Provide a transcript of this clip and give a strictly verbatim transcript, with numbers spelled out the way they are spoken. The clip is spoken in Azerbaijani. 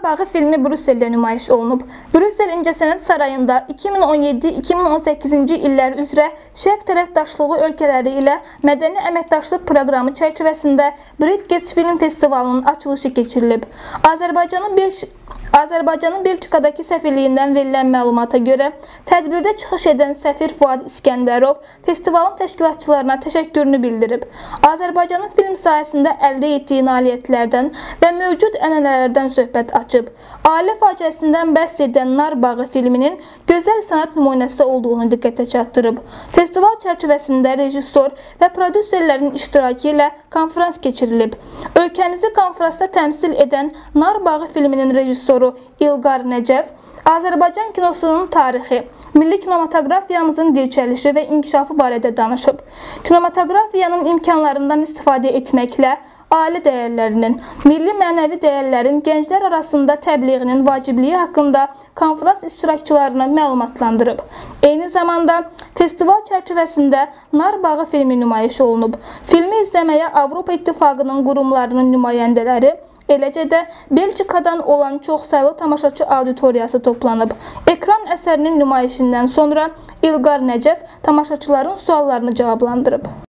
Nar Bağı filmi Brüsseldə nümayiş olunub. Brüssel İncəsənət Sarayında iki min on yeddi iki min on səkkizinci illər üzrə Şərq tərəfdaşlığı ölkələri ilə mədəni əməkdaşlıq proqramı çərçivəsində Bridges Film Festivalının açılışı keçirilib. Azərbaycanın bir Azərbaycanın Belçikadakı səfirliyindən verilən məlumata görə, tədbirdə çıxış edən səfir Fuad İskəndərov festivalın təşkilatçılarına təşəkkürünü bildirib. Azərbaycanın film sahəsində əldə etdiyi nailiyyətlərdən və mövcud ənənələrdən söhbət açıb. Ailə faciəsindən bəhs edən Nar Bağı filminin gözəl sənət nümunəsi olduğunu diqqətə çatdırıb. Festival çərçivəsində rejissor və prodüserlərin iştirakı ilə konferans keçirilib. Ölkəmizi konferansda təmsil edən Nar Bağı filminin rejissoru İlqar Nəcəf, Azərbaycan kinosunun tarixi, milli kinematografiyamızın dirçəlişi və inkişafı barədə danışıb. Kinematografiyanın imkanlarından istifadə etməklə ailə dəyərlərinin, milli mənəvi dəyərlərin gənclər arasında təbliğinin vacibliyi haqqında konferans iştirakçılarına məlumatlandırıb. Eyni zamanda festival çərçivəsində Nar Bağı filmi nümayiş olunub. Filmi izləməyə Avropa İttifaqının qurumlarının nümayəndələri, eləcə də Belçikadan olan çoxsaylı tamaşaçı auditoriyası toplanıb. Ekran əsərinin nümayişindən sonra İlqar Nəcəf tamaşaçıların suallarını cavablandırıb.